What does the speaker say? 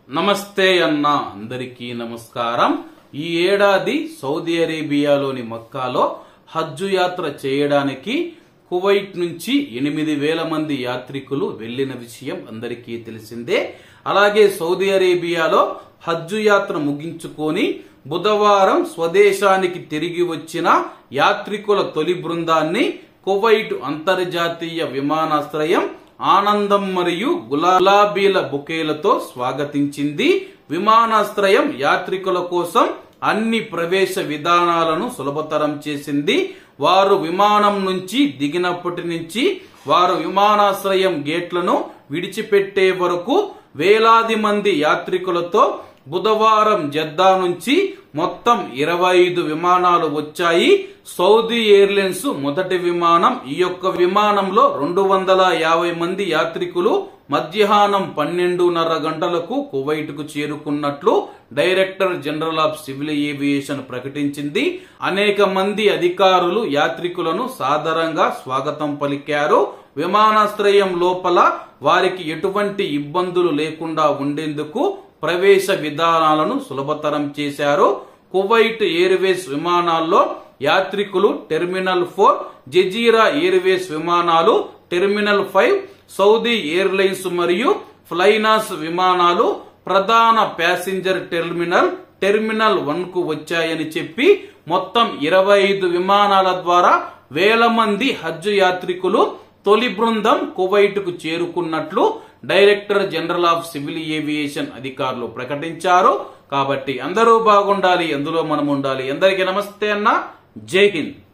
నమస్తే అన్న అందరికీ నమస్కారం। ఈ ఏడాది సౌదీ అరేబియాలోని మక్కాలో హజ్ యాత్ర చేయడానికి కువైట్ నుంచి 8,000 మంది యాత్రికులు వెళ్లిన విషయం అందరికీ తెలిసిందే। అలాగే సౌదీ అరేబియాలో హజ్ యాత్ర ముగించుకొని బుధవారం స్వదేశానికి తిరిగి వచ్చిన యాత్రికుల తొలి బృందాన్ని కువైట్ అంతర్జాతీయ విమానాశ్రయం ఆనందం మరియు గులాబీల బొకేలతో స్వాగతించింది। విమానాశ్రయం యాత్రికుల కోసం అన్ని ప్రవేశ విధానాలను సులభతరం చేసింది। వారు విమానం నుంచి దిగినప్పటి నుంచి వారు విమానాశ్రయం గేట్లను విడిచిపెట్టే వరకు వేలాది మంది యాత్రికులతో బుధవారం జెద్దా నుంచి మొత్తం 25 విమానాలు వచ్చాయి। సౌదీ ఎయిర్లైన్స్ మొదటి విమానం। ఈ యొక్క విమానంలో 250 మంది యాత్రికులు మధ్యాహ్నం 12:30 గంటలకు కువైట్ కు చేరుకున్నట్లు director general of civil aviation ప్రకటించింది। అనేక మంది అధికారులు యాత్రికులను సాదరంగా స్వాగతం పలికారు। విమానాశ్రయం లోపల వారికి ఎటువంటి ఇబ్బందులు లేకుండా ఉండేందుకు ప్రవేశ విధానాలను సులభతరం చేశారు। కువైట్ ఎయిర్వేస్ విమానాల్లో యాత్రికులు టెర్మినల్ 4, జజీరా ఎయిర్వేస్ విమానాలు టెర్మినల్ 5, సౌదీ ఎయిర్లైన్స్ మరియు ఫ్లైనాస్ విమానాలు ప్రధాన ప్యాసింజర్ టెర్మినల్ 1 కు వచ్చాయని చెప్పి మొత్తం 25 విమానాల ద్వారా వేల మంది హజ్ యాత్రికులు తొలి బృందం కువైట్ కు చేరుకున్నట్లు director general of civil aviation అధికారులు ప్రకటించారు। కాబట్టి అందరూ బాగుండాలి, అందులో మనం ఉండాలి। అందరికీ నమస్తే అన్న, జై హింద్।